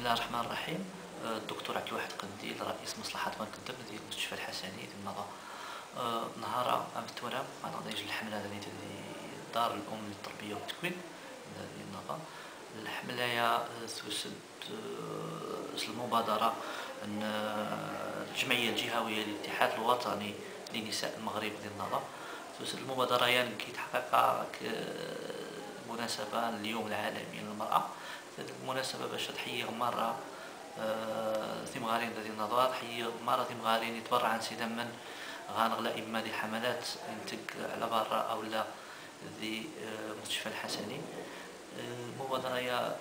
الله الرحمن الرحيم. الدكتور عبد الواحد قنديل رئيس مصلحة بنك الدم ديال المستشفى الحسني ديال النظا. نهار أم التوالى أنا غادي الحملة ديال دار الأم للتربية والتكوين ديال النظا. الحملة هي توسد المبادرة أن الجمعية الجهوية للاتحاد الوطني لنساء المغرب ديال النظا. توسد المبادرة هي كيتحقق مناسبة اليوم العالمي للمرأة. المناسبة باش تحيي مرة ثمغارين ديال النظار، تحيي مرة ثمغارين يتبرع عن سيدا من غنغلا إما دي حملات ينتج على برا أو لا ذي مستشفى الحسني. المبادرة هي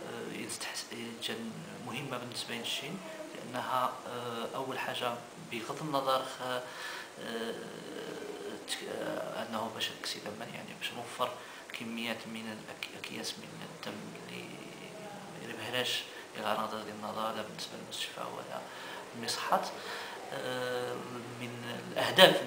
مهمة بالنسبة للشين، لأنها أول حاجة بغض النظر أنه باش سيدا من يعني باش نوفر كميات من الأكياس من الدم اللي ميربحلاش لغرض ديال النظر لا بالنسبة للمستشفى ولا المصحات. من الأهداف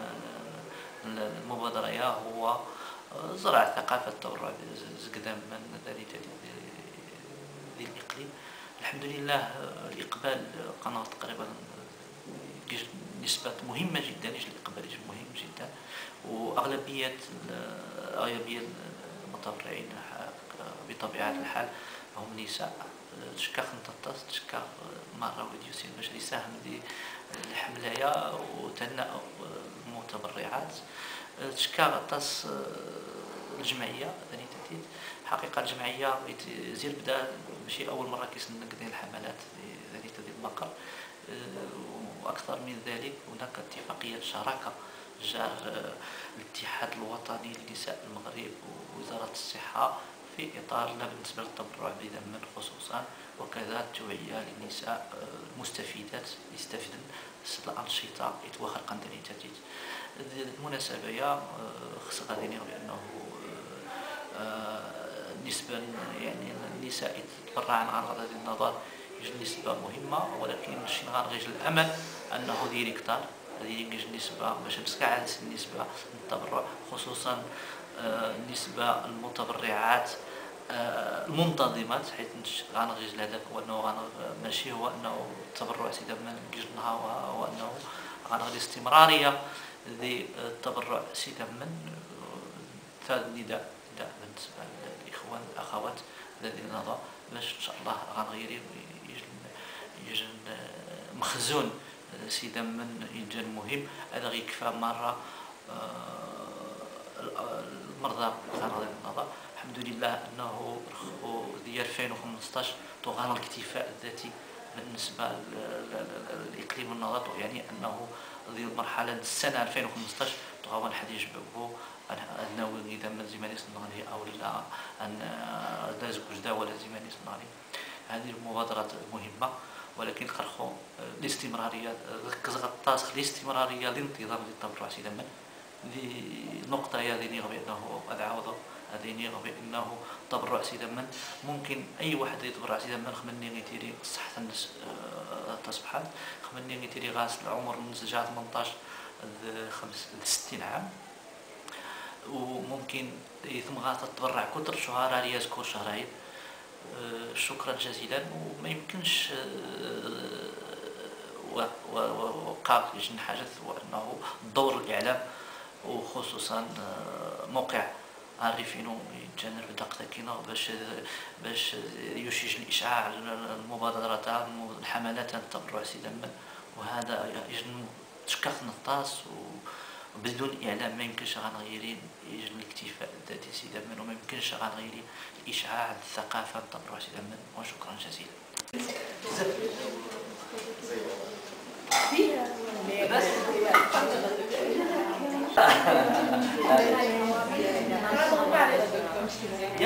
المبادرة هو زرع ثقافة التبرع بزقدام من ذلك ديال الإقليم. الحمد لله الإقبال قناة تقريبا نسبة مهمة جدا، الإقبال مهم جدا، وأغلبية المتبرعين بطبيعة الحال هم نساء. تشكا خنطاطاس تشكا مرة وديوسين باش يساهم في الحملة وتهنأ المتبرعات. تشكا غطاس الجمعية ثاني تأتيت حقيقة الجمعية زير بدا ماشي أول مرة كيسنق ديال الحملات ذلك ديال المقر. وأكثر من ذلك هناك اتفاقية شراكة جار الاتحاد الوطني لنساء المغرب ووزارة الصحة في إطار لا بالنسبة للتبرع بدم خصوصا، وكذا التوعية للنساء المستفيدات يستفيدن الأنشطة يتوخر قندني تاتيت. المناسبة هي خص غادي بأنه نسبة يعني النساء يتبرعن عن غرض النظر يجي نسبة مهمة، ولكن شي غنغيج الأمل أنه ديري كتار هذه يجي نسبة باش نسكع النسبة التبرع خصوصا نسبة المتبرعات المنتظمات، حيث غنغيج الهدف هو انه ماشي هو انه التبرع سيدا من كيج نهار، هو انه غنغير استمراريه للتبرع سيدا من نداء بالنسبه للاخوان الاخوات الذين نضوا باش ان شاء الله غنغير يجي مخزون سيدا من يجي مهم. هذا غيكفى مره المرضى غنغير النظر. الحمد لله انه ديال 2015 طغى الاكتفاء الذاتي بالنسبه لاقليم النظر، يعني انه ديال المرحله السنه 2015 طغى واحد يجبو انه اذا من زماني صنعاني او لا ان داز وجدا ولا زماني صنعاني. هذه المبادرات مهمه، ولكن خرخو الاستمراريه ركز غطاس الاستمراريه لانتظام التبرع سيدا من نقطة هي هذه بأنه أدعوض هذه بأنه تبرع سيدا من ممكن أي واحد يتبرع سيدا من خمني يتيري صحة الناس تصبحات خمني يتيري غاس العمر من جهة 18 60 عام، وممكن ثم غاس تتبرع كثر شهر يذكر شهرين. شكرا جزيلا. وما يمكنش وقع جن حاجة هو أنه دور الإعلام وخصوصا موقع عارفينه يتجنب دقيقة باش يشيج الإشعاع المبادرات الحملات التبرع سيدا من، وهذا يجن تشكخ نطاس وبدون إعلام ما يمكنش غنغيرين يجن الاكتفاء الذاتي سيدا من، وما يمكنش غنغيرين الإشعاع الثقافة التبرع سيدا من. وشكرا جزيلا. بس